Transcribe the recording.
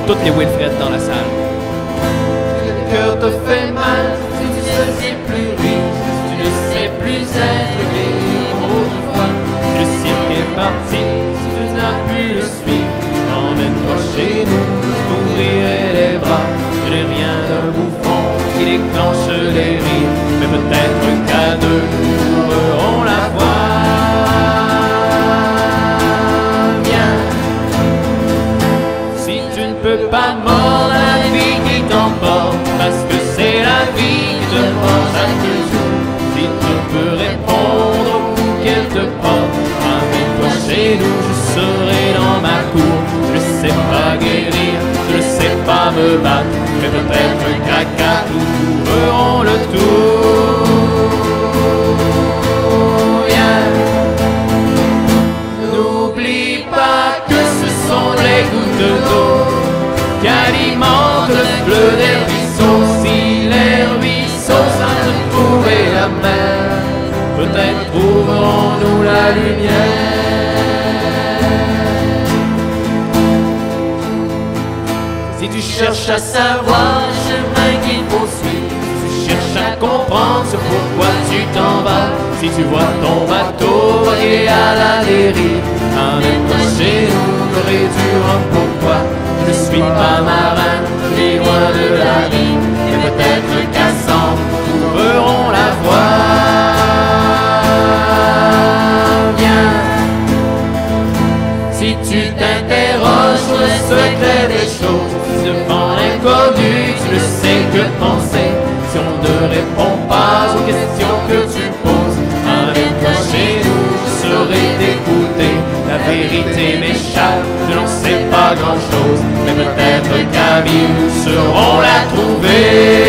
toutes les Wilfred dans la salle. Le cœur te fait mal, si tu ne sais plus rire, si tu ne sais plus être guéri autrefois. Le cirque est parti, Si tu n'as pu le suivre, emmène-toi chez nous, je t'ouvrirai les bras. Je n'ai rien d'un bouffon qui déclenche les rires, mais peut-être qu'à deux, nous trouverons la voie. Viens, si tu ne peux pas mordre la vie qui t'emporte, parce que c'est la vie qui te mord chaque jour. Si tu peux répondre au coup qu'elle te porte, amène-toi chez nous, je serai dans ma cour. Je ne sais pas guérir, je ne sais pas me battre, mais peut-être qu'à quatre nous ferons le tour. Viens, n'oublie pas que ce sont les gouttes d'eau qui alimentent le bleu des ruisseaux. Si les ruisseaux savent trouver la mer, peut-être trouverons-nous la lumière. Si tu cherches à savoir le chemin qu'il faut suivre, si tu cherches à comprendre ce pourquoi tu t'en vas, si tu vois ton bateau voguer à la dérive, amène-toi chez nous, j'aurais dû rendre pourquoi. Je ne suis pas marin, je suis loin de la rive, et peut-être qu'à 100, nous ferons la voie. Viens, si tu t'interroges sur le secret des choses, devant l'inconnu, tu ne sais que penser. Si on ne répond pas aux questions que tu poses, amène-toi chez nous, je saurai t'écouter. La vérité m'échappe, je n'en sais pas grand-chose, mais peut-être qu'à mille nous saurons la trouver.